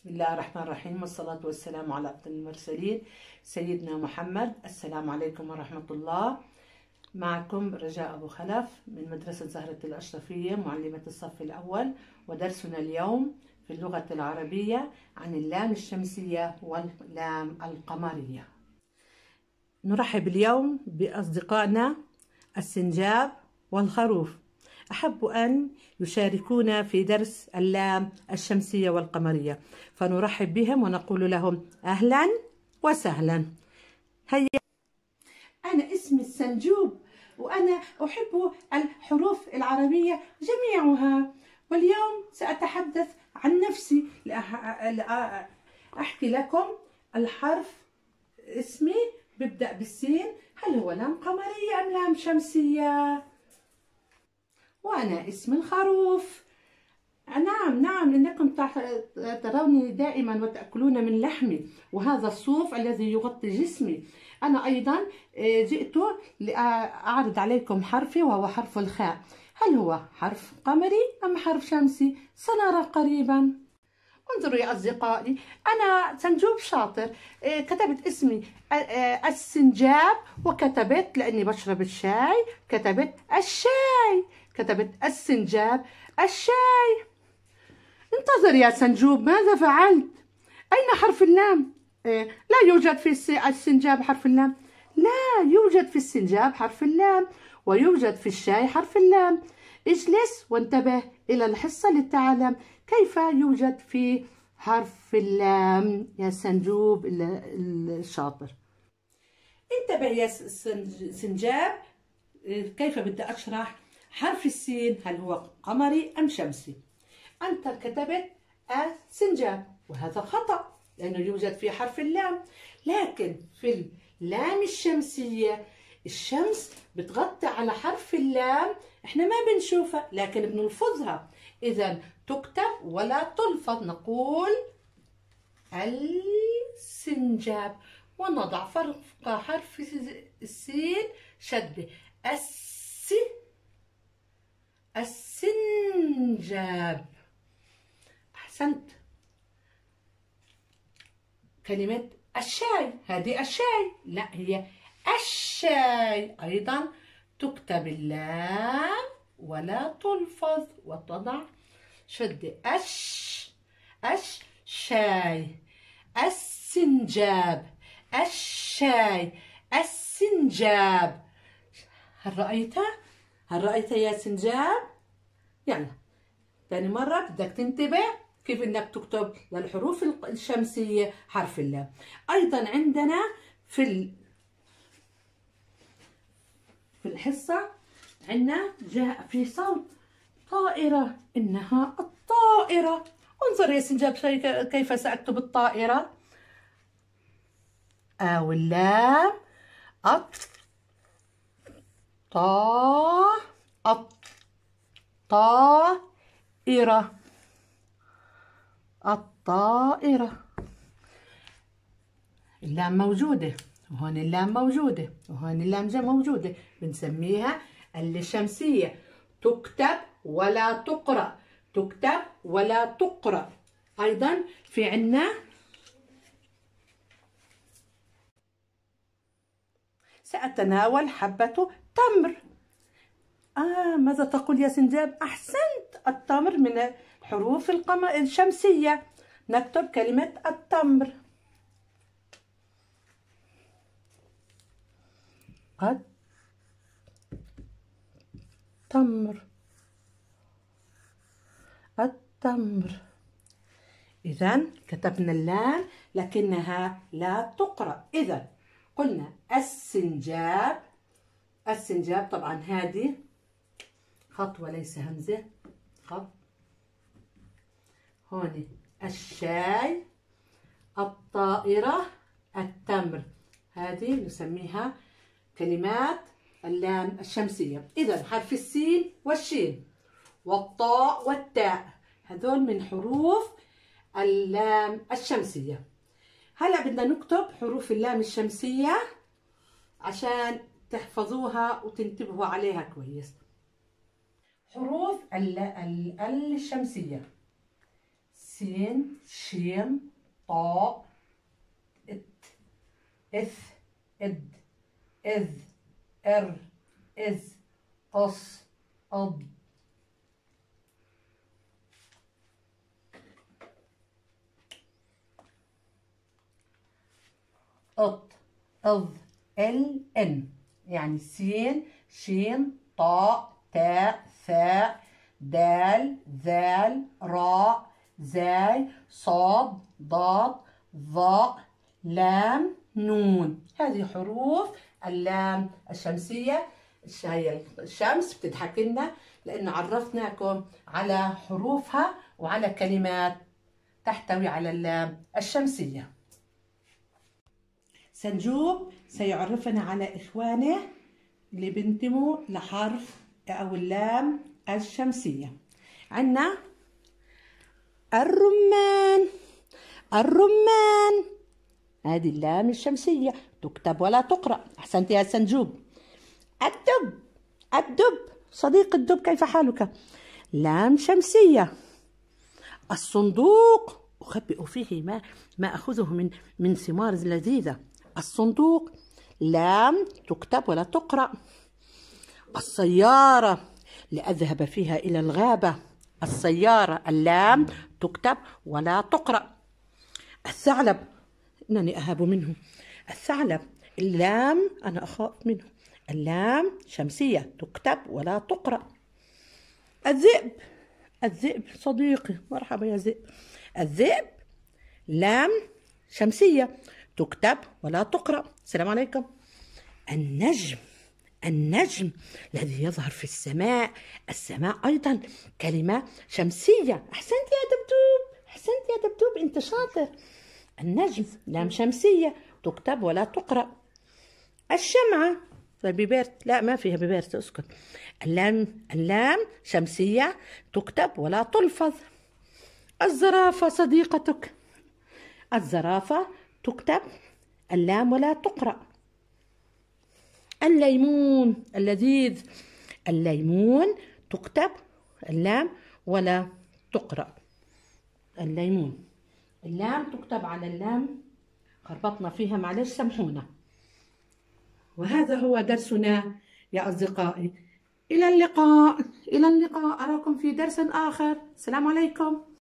بسم الله الرحمن الرحيم، والصلاة والسلام على أفضل المرسلين سيدنا محمد. السلام عليكم ورحمة الله. معكم رجاء أبو خلف من مدرسة زهرة الأشرفية معلمة الصف الأول، ودرسنا اليوم في اللغة العربية عن اللام الشمسية واللام القمرية. نرحب اليوم بأصدقائنا السنجاب والخروف. أحب أن يشاركونا في درس اللام الشمسية والقمرية، فنرحب بهم ونقول لهم أهلا وسهلا. هيا، أنا اسمي السنجوب وأنا أحب الحروف العربية جميعها، واليوم سأتحدث عن نفسي. أحكي لكم الحرف اسمي ببدأ بالسين، هل هو لام قمرية أم لام شمسية؟ وأنا اسم الخروف. نعم لأنكم تروني دائما وتأكلون من لحمي، وهذا الصوف الذي يغطي جسمي. أنا أيضا جئت لأعرض عليكم حرفي، وهو حرف الخاء. هل هو حرف قمري أم حرف شمسي؟ سنرى قريبا. انظروا يا أصدقائي، أنا سنجوب شاطر. كتبت اسمي السنجاب، وكتبت لأني بشرب الشاي كتبت الشاي، كتبت السنجاب الشاي. انتظر يا سنجوب، ماذا فعلت؟ أين حرف اللام؟ لا يوجد في السنجاب حرف اللام. لا يوجد في السنجاب حرف اللام، ويوجد في الشاي حرف اللام. اجلس وانتبه إلى الحصة للتعلم كيف يوجد في حرف اللام يا سنجوب الشاطر. انتبه يا سنجاب، كيف بدي أشرح حرف السين، هل هو قمري أم شمسي؟ أنت كتبت السنجاب، وهذا خطأ لأنه يوجد في حرف اللام. لكن في اللام الشمسية الشمس بتغطي على حرف اللام، احنا ما بنشوفها لكن بنلفظها، إذا تكتب ولا تلفظ. نقول السنجاب، ونضع فوق حرف السين شدة السنجاب. أحسنت. كلمة الشاي، هذه الشاي، لا هي الشاي. أيضا تكتب اللام ولا تلفظ، وتضع شدة الشاي. السنجاب، الشاي، السنجاب. هل رأيت يا سنجاب؟ يلا ثاني مرة بدك تنتبه كيف انك تكتب للحروف الشمسية حرف اللام. ايضا عندنا في الحصة عندنا جاء في صوت طائرة، انها الطائرة. انظر يا سنجاب كيف سأكتب الطائرة. واللام الطائرة. اللام موجودة، وهون اللام موجودة، وهون اللام موجودة، بنسميها الشمسية. تكتب ولا تقرأ، تكتب ولا تقرأ. أيضا في عنا سأتناول حبة تمر. ماذا تقول يا سنجاب؟ أحسنت، التمر من الحروف الشمسية. نكتب كلمة التمر. التمر. إذا كتبنا اللام لكنها لا تقرأ. إذا قلنا السنجاب، السنجاب طبعا هذه خط وليس همزة، خط. هون الشاي، الطائرة، التمر، هذه نسميها كلمات اللام الشمسية. إذا حرف السين والشين والطاء والتاء هذول من حروف اللام الشمسية. هلا بدنا نكتب حروف اللام الشمسية عشان تحفظوها وتنتبهوا عليها كويس. حروف الشمسية: سين شين طاء ات اث اد اذ ار از قص أض أط أض ال إن، يعني سين شين طاء تاء ثاء دال ذال راء زاي صاد ضاد ظاء لام نون. هذه حروف اللام الشمسية. هي الشمس بتضحك لنا لأن عرفناكم على حروفها وعلى كلمات تحتوي على اللام الشمسية. سنجوب سيعرفنا على إخوانه اللي بينتموا لحرف أو اللام الشمسية. عندنا الرمان، الرمان هذه اللام الشمسية تكتب ولا تقرأ. أحسنت يا سنجوب. الدب، الدب صديق الدب كيف حالك؟ لام شمسية. الصندوق أخبئ فيه ما أخذه من ثمار لذيذة. الصندوق لام تكتب ولا تقرأ. السيارة لأذهب فيها إلى الغابة. السيارة اللام تكتب ولا تقرأ. الثعلب إنني أهاب منه. الثعلب اللام أنا أخاف منه. اللام شمسية تكتب ولا تقرأ. الذئب، الذئب صديقي مرحبا يا ذئب. الذئب لام شمسية تكتب ولا تقرأ. السلام عليكم. النجم، النجم الذي يظهر في السماء. السماء أيضا كلمة شمسية. أحسنت يا دبدوب، أحسنت يا دبدوب أنت شاطر. النجم لام شمسية تكتب ولا تقرأ. الشمعة بيبرت، لا ما فيها بيبرت اسكت. اللام شمسية تكتب ولا تلفظ. الزرافة صديقتك. الزرافة تكتب اللام ولا تقرأ. الليمون اللذيذ. الليمون تكتب اللام ولا تقرأ. الليمون اللام تكتب على اللام، خربطنا فيها معلش سامحونا. وهذا هو درسنا يا أصدقائي. إلى اللقاء، إلى اللقاء، أراكم في درس آخر. السلام عليكم.